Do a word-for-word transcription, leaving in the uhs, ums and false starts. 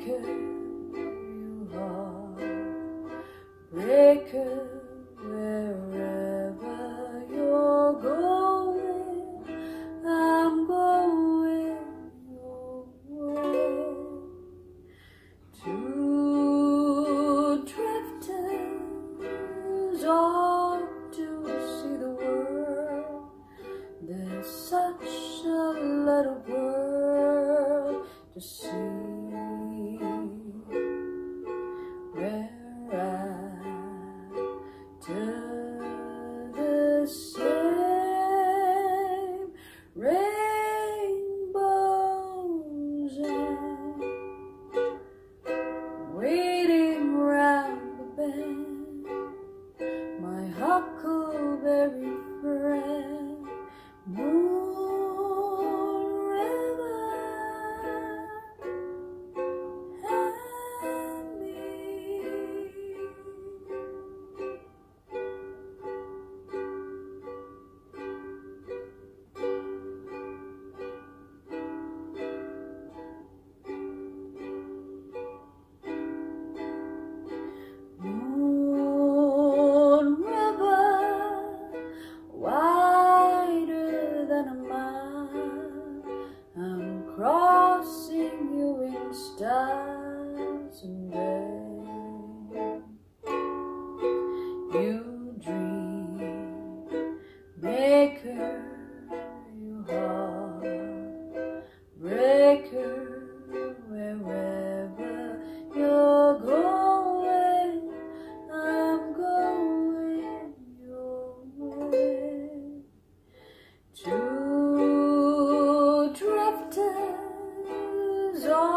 breaker, you heartbreaker, wherever you're going, I'm going your way. Two drifters off to see the world. There's such a little world to see. We're after the same rainbows and waiting round the bend. My huckleberry friend, Moon River, and me. Moon River, wider than a mile, I'm crossing you in stars and rain. You dream maker, you heartbreaker, wherever you're going, I'm going your way. Two drifters on